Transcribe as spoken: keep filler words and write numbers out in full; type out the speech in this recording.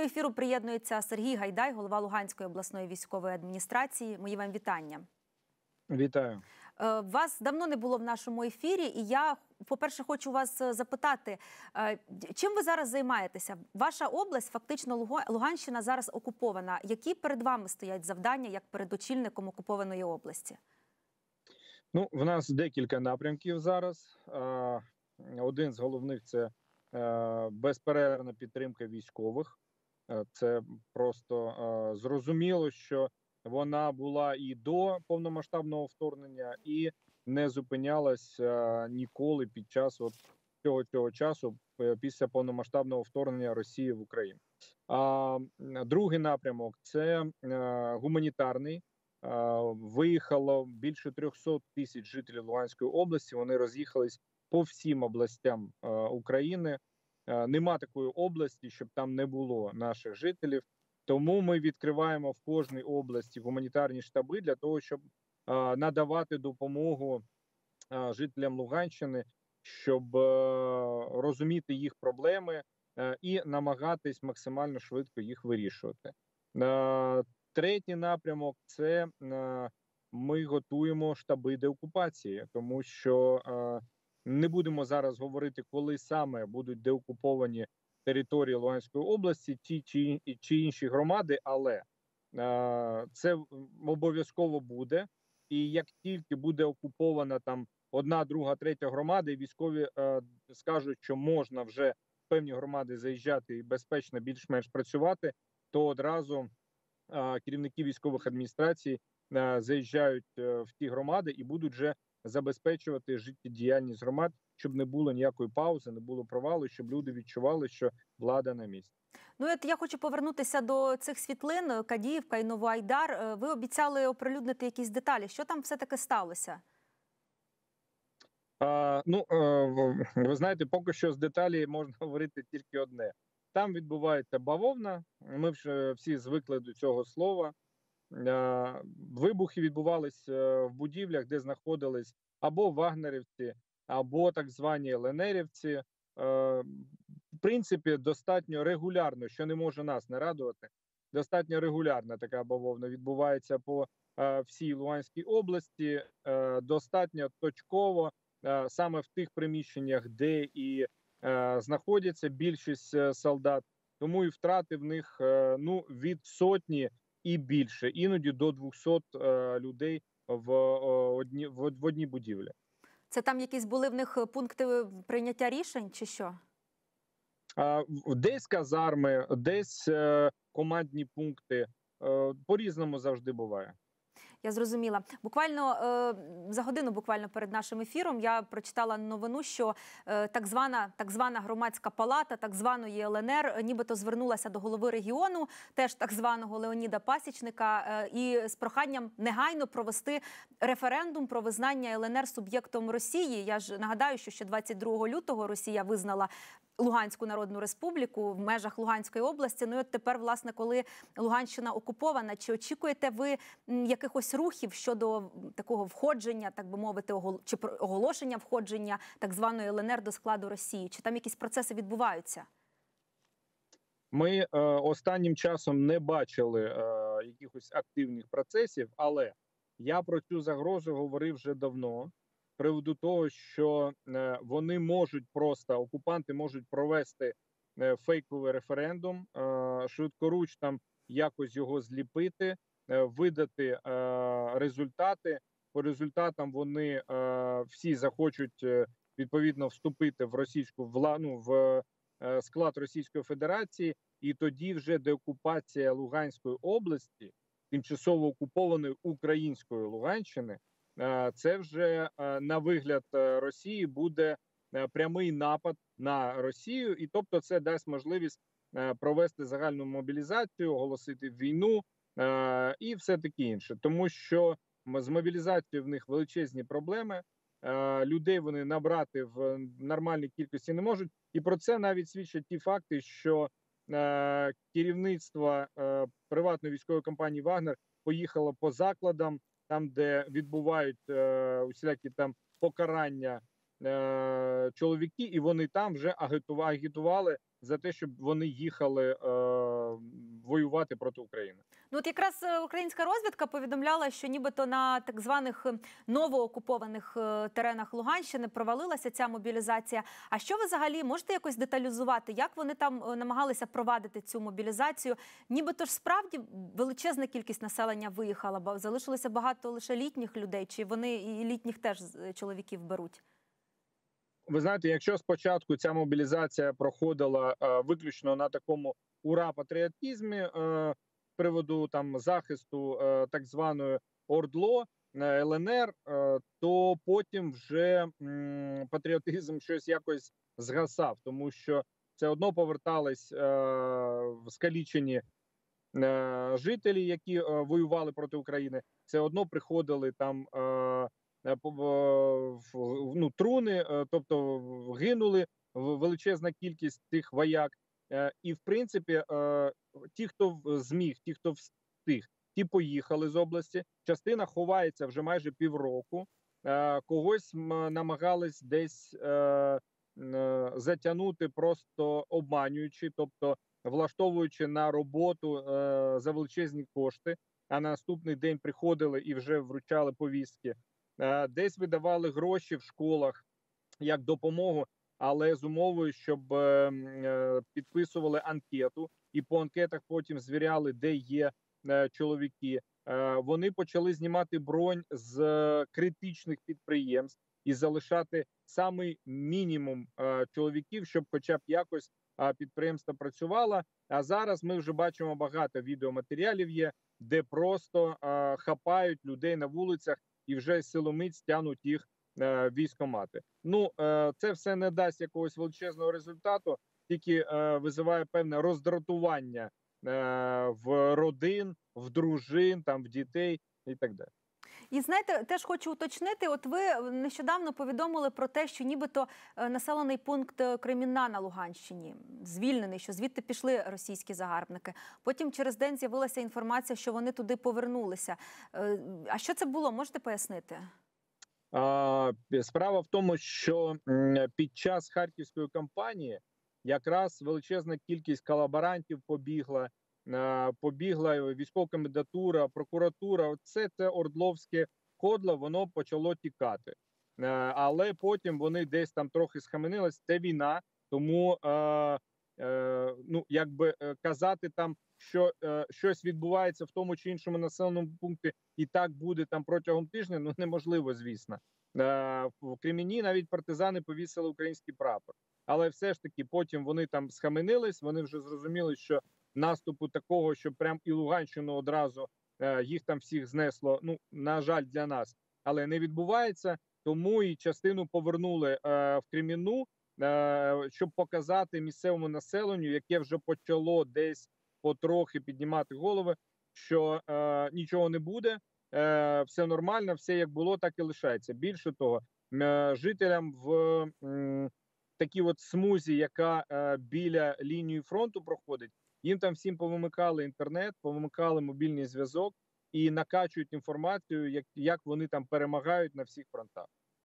ефіру приєднується Сергій Гайдай, голова Луганської обласної військової адміністрації. Мої вам вітання. Вітаю. Вас давно не було в нашому ефірі, і я, по-перше, хочу вас запитати, чим ви зараз займаєтеся? Ваша область, фактично Луганщина, зараз окупована. Які перед вами стоять завдання, як перед очільником окупованої області? Ну, в нас декілька напрямків зараз. Один з головних – це безперервна підтримка військових. Це просто зрозуміло, що вона була і до повномасштабного вторгнення, і не зупинялась ніколи під час от цього, цього часу, після повномасштабного вторгнення Росії в Україну. А другий напрямок – це гуманітарний. Виїхало більше трьохсот тисяч жителів Луганської області, вони роз'їхались по всім областям України. Нема такої області, щоб там не було наших жителів. Тому ми відкриваємо в кожній області гуманітарні штаби для того, щоб надавати допомогу жителям Луганщини, щоб розуміти їх проблеми і намагатись максимально швидко їх вирішувати. Третій напрямок – це ми готуємо штаби деокупації, тому що не будемо зараз говорити, коли саме будуть деокуповані території Луганської області, ті чи, чи інші громади, але це обов'язково буде. І як тільки буде окупована там одна, друга, третя громада, і військові скажуть, що можна вже в певні громади заїжджати і безпечно більш-менш працювати, то одразу керівники військових адміністрацій заїжджають в ті громади і будуть вже забезпечувати життєдіяльність громад, щоб не було ніякої паузи, не було провалу, щоб люди відчували, що влада на місці. Ну, от я хочу повернутися до цих світлин, Кадіївка і Новоайдар. Ви обіцяли оприлюднити якісь деталі. Що там все-таки сталося? А, ну, ви знаєте, поки що з деталі можна говорити тільки одне. Там відбувається бавовна, ми вже всі звикли до цього слова. Вибухи відбувалися в будівлях, де знаходились або вагнерівці, або так звані ЛНРівці. В принципі, достатньо регулярно, що не може нас не радувати, достатньо регулярна така бавовна відбувається по всій Луганській області, достатньо точково, саме в тих приміщеннях, де і знаходяться більшість солдат, тому і втрати в них ну, від сотні і більше, іноді до двохсот людей в одній, в одній будівлі. Це там якісь були в них пункти прийняття рішень чи що? Десь казарми, десь командні пункти. По-різному завжди буває. Я зрозуміла. Буквально е, за годину буквально перед нашим ефіром я прочитала новину, що е, так звана, так звана громадська палата так званої ЛНР нібито звернулася до голови регіону, теж так званого Леоніда Пасічника, е, і з проханням негайно провести референдум про визнання ЛНР суб'єктом Росії. Я ж нагадаю, що ще двадцять другого лютого Росія визнала Луганську Народну Республіку в межах Луганської області. Ну і от тепер, власне, коли Луганщина окупована, чи очікуєте ви якихось рухів щодо такого входження, так би мовити, чи оголошення входження так званої ЛНР до складу Росії? Чи там якісь процеси відбуваються? Ми е, останнім часом не бачили е, якихось активних процесів, але я про цю загрозу говорив вже давно. З приводу того, що е, вони можуть просто, окупанти можуть провести е, фейковий референдум, е, швидкоруч там якось його зліпити, е, видати е, результати. По результатам вони е, всі захочуть е, відповідно вступити в російську владу, в е, склад Російської Федерації, і тоді вже деокупація Луганської області, тимчасово окупованої української Луганщини, це вже на вигляд Росії буде прямий напад на Росію, і тобто це дасть можливість провести загальну мобілізацію, оголосити війну і все таке інше. Тому що з мобілізацією в них величезні проблеми, людей вони набрати в нормальній кількості не можуть, і про це навіть свідчать ті факти, що керівництво приватної військової компанії «Вагнер» поїхало по закладам, там, де відбувають е, усілякі там покарання е, чоловіки, і вони там вже агітували за те, щоб вони їхали е, воювати проти України. Ну, от якраз е, українська розвідка повідомляла, що нібито на так званих е, новоокупованих е, теренах Луганщини провалилася ця мобілізація. А що ви взагалі можете якось деталізувати, як вони там е, намагалися провадити цю мобілізацію? Нібито ж справді величезна кількість населення виїхала, бо залишилося багато лише літніх людей, чи вони і літніх теж е, чоловіків беруть? Ви знаєте, якщо спочатку ця мобілізація проходила е, виключно на такому ура-патріотизмі е, з приводу там захисту е, так званої ОРДЛО, е, ЛНР, е, то потім вже м, патріотизм щось якось згасав, тому що все одно повертались е, скалічені е, жителі, які е, воювали проти України, все одно приходили там е, е, по- в- в- ну, труни, е, тобто в- гинули в- величезна кількість цих вояк. Е, І в принципі, е, ті, хто в- зміг, ті, хто встиг, ті поїхали з області. Частина ховається вже майже півроку. Е, Когось м, намагались десь е, е, затягнути, просто обманюючи, тобто влаштовуючи на роботу е, за величезні кошти, а на наступний день приходили і вже вручали повістки. Е, десь видавали гроші в школах як допомогу, але з умовою, щоб е, м, е, підписували анкету, і по анкетах потім звіряли, де є е, чоловіки. Е, Вони почали знімати бронь з е, критичних підприємств і залишати самий мінімум е, чоловіків, щоб, хоча б якось е, підприємство працювало. А зараз ми вже бачимо багато відеоматеріалів є, де просто е, хапають людей на вулицях і вже силомиць тянуть їх е, військкомати. Ну е, це все не дасть якогось величезного результату, тільки е, визиває певне роздратування е, в родин, в дружин, там в дітей і так далі. І знаєте, теж хочу уточнити. От ви нещодавно повідомили про те, що нібито е, населений пункт е, Кремінна на Луганщині звільнений, що звідти пішли російські загарбники. Потім через день з'явилася інформація, що вони туди повернулися. Е, А що це було? Можете пояснити? А, Справа в тому, що м, під час харківської кампанії якраз величезна кількість колаборантів побігла, е, побігла військова комендатура, прокуратура. Це це ордловське кодло, воно почало тікати. Е, Але потім вони десь там трохи схаменились. Це війна, тому е, е, ну якби е, казати там, що е, щось відбувається в тому чи іншому населеному пункті, і так буде там протягом тижня, ну неможливо, звісно. Е, В Кремені навіть партизани повісили український прапор. Але все ж таки потім вони там схаменились, вони вже зрозуміли, що наступу такого, що прям і Луганщину одразу е, їх там всіх знесло, ну, на жаль, для нас, але не відбувається. Тому і частину повернули е, в Кремінну, е, щоб показати місцевому населенню, яке вже почало десь потрохи піднімати голови, що е, нічого не буде, е, все нормально, все як було, так і лишається. Більше того, е, жителям в м, такій от смузі, яка е, біля лінії фронту проходить, їм там всім повимикали інтернет, повимикали мобільний зв'язок і накачують інформацію, як, як вони там перемагають на всіх фронтах.